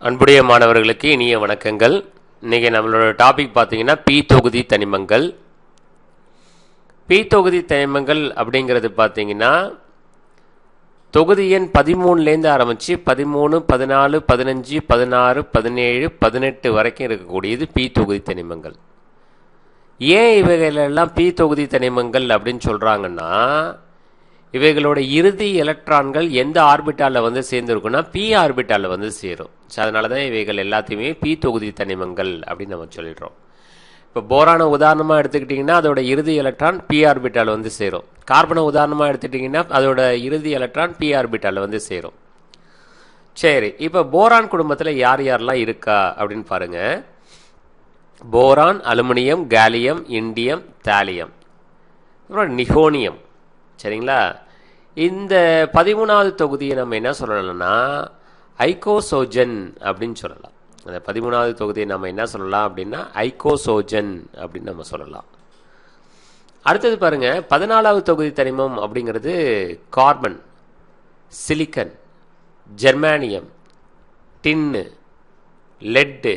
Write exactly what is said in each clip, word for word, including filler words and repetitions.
அன்புடைய மாணவர்களுக்கு இனிய வணக்கங்கள். இன்னைக்கு நம்மளோட டாபிக் பார்த்தீங்கன்னா பி தொகுதி தனிமங்கள். பி தொகுதி தனிமங்கள் அப்படிங்கிறது பார்த்தீங்கன்னா தொகுதி எண் பதிமூணுலேருந்து ஆரம்பித்து பதிமூணு பதினாலு பதினஞ்சு பதினாறு பதினேழு பதினெட்டு வரைக்கும் இருக்கக்கூடியது பி தொகுதி தனிமங்கள். ஏன் இவைகளெல்லாம் பி தொகுதி தனிமங்கள் அப்படின்னு சொல்கிறாங்கன்னா, இவைகளோட இறுதி எலக்ட்ரான்கள் எந்த ஆர்பிட்டாலில் வந்து சேர்ந்துருக்குன்னா பி ஆர்பிட்டாலில் வந்து சேரும். ஸோ அதனால தான் இவைகள் எல்லாத்தையுமே பி தொகுதி தனிமங்கள் அப்படின்னு நம்ம சொல்லிடுறோம். இப்போ போரான உதாரணமாக எடுத்துக்கிட்டிங்கன்னா அதோட இறுதி எலக்ட்ரான் பி ஆர்பிட்டால் வந்து சேரும். கார்பனை உதாரணமாக எடுத்துக்கிட்டிங்கன்னா அதோட இறுதி எலக்ட்ரான் பி ஆர்பிட்டால் வந்து சேரும். சரி, இப்போ போரான் குடும்பத்தில் யார் யாரெல்லாம் இருக்கா அப்படின்னு பாருங்கள். Boron, aluminium, gallium, indium, thallium, அப்புறம் நிகோனியம். சரிங்களா? இந்த பதிமூணாவது தொகுதியை நம்ம என்ன சொல்லலாம்னா ஐகோசோஜன் அப்படின்னு சொல்லலாம். அந்த பதிமூணாவது தொகுதியை நம்ம என்ன சொல்லலாம் அப்படின்னா ஐகோசோஜன் அப்படின்னு நம்ம சொல்லலாம். அடுத்தது பாருங்க, பதினாலாவது தொகுதி தனிமம் அப்படிங்கிறது carbon, silicon, germanium, tin, lead,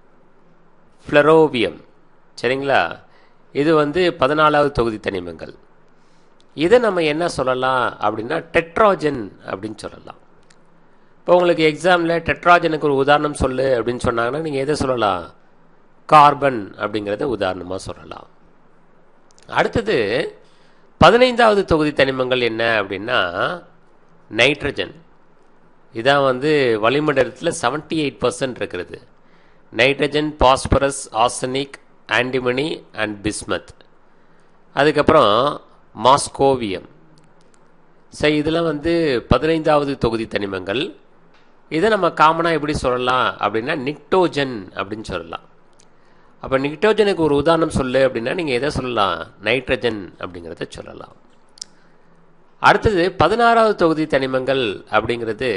flerovium. சரிங்களா? இது வந்து பதினாலாவது தொகுதி தனிமங்கள். இதை நம்ம என்ன சொல்லலாம் அப்படின்னா டெட்ராஜன் அப்படின்னு சொல்லலாம். இப்போ உங்களுக்கு எக்ஸாமில் டெட்ராஜனுக்கு ஒரு உதாரணம் சொல்லு அப்படின்னு சொன்னாங்கன்னா நீங்கள் எதை சொல்லலாம்? கார்பன் அப்படிங்கிறத உதாரணமாக சொல்லலாம். அடுத்தது பதினைந்தாவது தொகுதி தனிமங்கள் என்ன அப்படின்னா நைட்ரஜன். இதான் வந்து வளிமண்டலத்தில் செவன்டி எயிட் பர்சன்ட் இருக்கிறது. Nitrogen, phosphorus, arsenic, antimony and bismuth. அதுக்கப்புறம் மாஸ்கோவியம். சரி, இதெல்லாம் வந்து பதினைந்தாவது தொகுதி தனிமங்கள். இதை நம்ம காமனாக எப்படி சொல்லலாம் அப்படின்னா நிக்டோஜன் அப்படின்னு சொல்லலாம். அப்போ நிக்டோஜனுக்கு ஒரு உதாரணம் சொல்லு அப்படின்னா நீங்கள் எதை சொல்லலாம்? நைட்ரஜன் அப்படிங்கிறத சொல்லலாம். அடுத்தது பதினாறாவது தொகுதி தனிமங்கள் அப்படிங்கிறது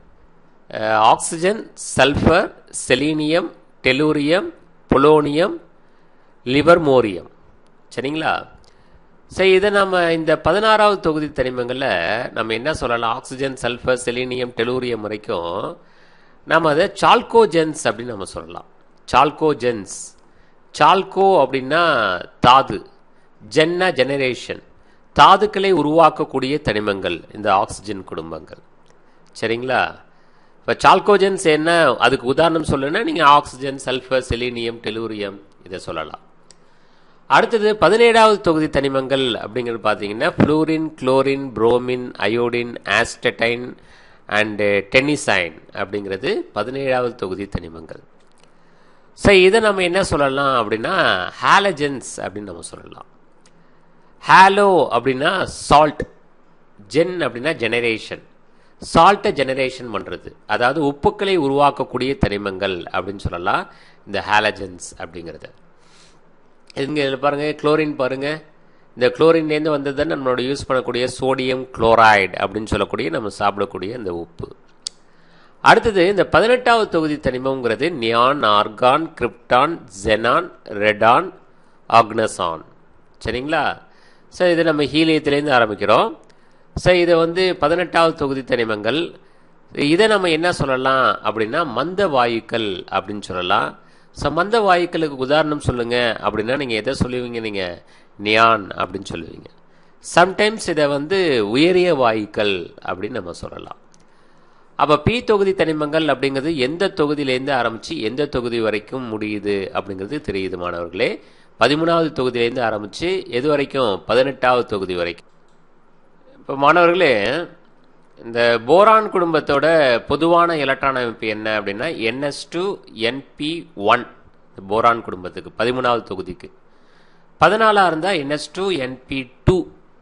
oxygen, sulphur, selenium, tellurium, polonium, livermorium. சரிங்களா? சரி, இதை நம்ம இந்த பதினாறாவது தொகுதி தனிமங்களில் நம்ம என்ன சொல்லலாம்? ஆக்சிஜன், சல்ஃபர், செலீனியம், டெலூரியம் வரைக்கும் நம்ம அதை சால்கோஜென்ஸ் அப்படின்னு நம்ம சொல்லலாம். சால்கோஜென்ஸ். சால்கோ அப்படின்னா தாது, ஜென்னா ஜெனரேஷன், தாதுக்களை உருவாக்கக்கூடிய தனிமங்கள் இந்த ஆக்சிஜன் குடும்பங்கள். சரிங்களா? இப்போ சால்கோஜென்ஸ் என்ன, அதுக்கு உதாரணம் சொல்லுன்னா நீங்கள் ஆக்சிஜன், சல்ஃபர், செலீனியம், டெலூரியம் இதை சொல்லலாம். அடுத்தது பதினேழாவது தொகுதி தனிமங்கள் அப்படிங்கிறது பார்த்தீங்கன்னா fluorine, chlorine, bromine, iodine, astatine and tennessine அப்படிங்கிறது பதினேழாவது தொகுதி தனிமங்கள். சரி, இதை நம்ம என்ன சொல்லலாம் அப்படின்னா ஹாலஜன்ஸ் அப்படின்னு நம்ம சொல்லலாம். ஹாலோ அப்படின்னா சால்ட், ஜென் அப்படின்னா ஜெனரேஷன், சால்ட்டை ஜெனரேஷன் பண்ணுறது, அதாவது உப்புக்களை உருவாக்கக்கூடிய தனிமங்கள் அப்படின்னு சொல்லலாம் இந்த ஹாலஜன்ஸ் அப்படிங்கிறது. இங்கே பாருங்கள், குளோரின் பாருங்கள். இந்த குளோரின்லேருந்து வந்தது தான் நம்மளோட யூஸ் பண்ணக்கூடிய சோடியம் குளோரைடு அப்படின்னு சொல்லக்கூடிய நம்ம சாப்பிடக்கூடிய இந்த உப்பு. அடுத்தது இந்த பதினெட்டாவது தொகுதி தனிமங்கிறது neon, argon, krypton, xenon, radon, oganesson. சரிங்களா? சார், இதை நம்ம ஹீலியத்திலேருந்து ஆரம்பிக்கிறோம். சார், இதை வந்து பதினெட்டாவது தொகுதி தனிமங்கள். இதை நம்ம என்ன சொல்லலாம் அப்படின்னா மந்த வாயுக்கள் அப்படின்னு சொல்லலாம். ஸோ மந்த வாயுக்களுக்கு உதாரணம் சொல்லுங்கள் அப்படின்னா நீங்கள் எதை சொல்லுவீங்க? நீங்கள் நியான் அப்படின்னு சொல்லுவீங்க. சம்டைம்ஸ் இதை வந்து உயரிய வாயுக்கள் அப்படின்னு நம்ம சொல்லலாம். அப்போ பி தொகுதி தனிமங்கள் அப்படிங்கிறது எந்த தொகுதியிலேருந்து ஆரம்பித்து எந்த தொகுதி வரைக்கும் முடியுது அப்படிங்கிறது தெரியுது மாணவர்களே. பதிமூணாவது தொகுதியிலேருந்து ஆரம்பித்து எது வரைக்கும்? பதினெட்டாவது தொகுதி வரைக்கும். இப்போ மாணவர்களே, இந்த போரான் குடும்பத்தோட பொதுவான எலக்ட்ரான் அமைப்பு என்ன அப்படின்னா n s two n p one. Boron குடும்பத்துக்கு பதிமூணாவது தொகுதிக்கு பதினாலா இருந்தால் n s two n p two,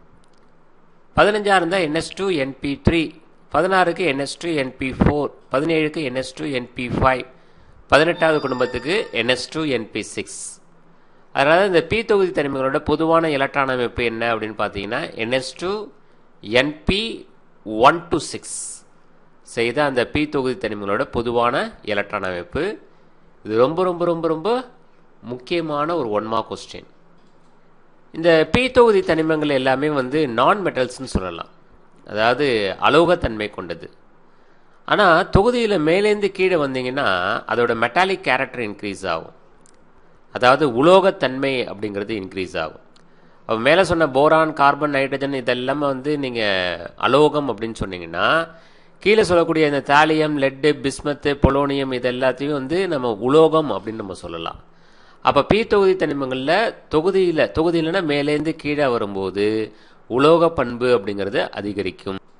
பதினஞ்சா இருந்தால் n s two n p three, பதினாறுக்கு n s two n p four, பதினேழுக்கு n s two n p five, பதினெட்டாவது குடும்பத்துக்கு n s two n p six. அதனால் இந்த பி தொகுதி தனிமங்களோட பொதுவான எலக்ட்ரான் அமைப்பு என்ன அப்படின்னு பார்த்தீங்கன்னா n s two n p one to six. செய்த அந்த பி தொகுதி தனிமங்களோட பொதுவான எலக்ட்ரான் அமைப்பு. இது ரொம்ப ரொம்ப ரொம்ப ரொம்ப முக்கியமான ஒரு ஒன் மார்க் கொஸ்டின். இந்த பி தொகுதி தனிமங்கள் எல்லாமே வந்து நான் மெட்டல்ஸ்ன்னு சொல்லலாம். அதாவது அலோகத்தன்மை கொண்டது. ஆனால் தொகுதியில் மேலேருந்து கீழே வந்தீங்கன்னா அதோட மெட்டாலிக் கேரக்டர் இன்க்ரீஸ் ஆகும், அதாவது உலோகத்தன்மை அப்படிங்கிறது இன்க்ரீஸ் ஆகும். அப்போ மேலே சொன்ன போரான், கார்பன், நைட்ரஜன் இதெல்லாமே வந்து நீங்கள் அலோகம் அப்படின்னு சொன்னீங்கன்னா, கீழே சொல்லக்கூடிய இந்த தாலியம், லெட்டு, பிஸ்மத்து, பொலோனியம் இது எல்லாத்தையும் வந்து நம்ம உலோகம் அப்படின்னு நம்ம சொல்லலாம். அப்போ பி தொகுதி தனிமங்களில் தொகுதியில் தொகுதியிலனா மேலேருந்து கீழே வரும்போது உலோக பண்பு அப்படிங்கிறது அதிகரிக்கும்.